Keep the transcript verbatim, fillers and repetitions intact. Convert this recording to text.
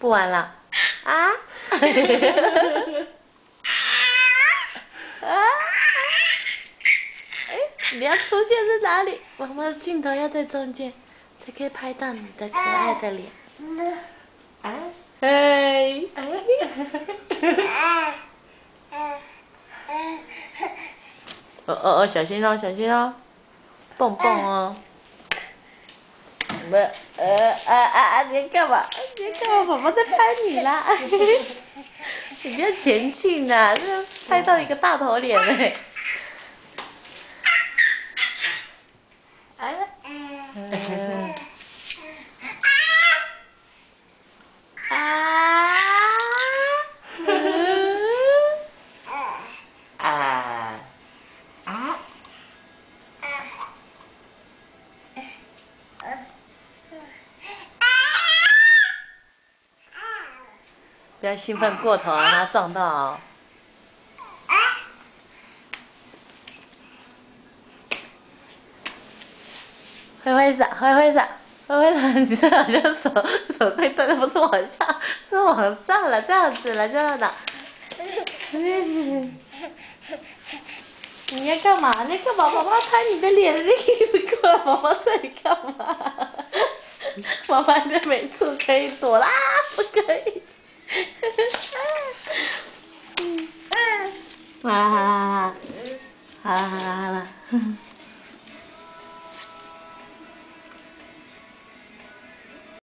不玩了。啊！啊！哎，你要出现在哪里？妈妈的镜头要在中间，才可以拍到你的可爱的脸。哎，哎，哦哦哦，小心哦，小心哦，蹦蹦哦。不，呃啊啊啊！你干嘛？你干嘛？宝宝在拍你啦！你不要前进呐，这拍到一个大头脸嘞！哎，嗯，啊，啊，啊！不要兴奋过头，让他撞到哦。挥挥手，挥挥手，挥挥手！你这好像手手会动的，不是往下，是往上了，这样子了，这样的。你要干嘛？你要干嘛？宝宝拍你的脸，你一直过来，宝宝这里干嘛？妈妈的没处可以躲啦，不可以。嗯，好了好了好了，好了好了好了。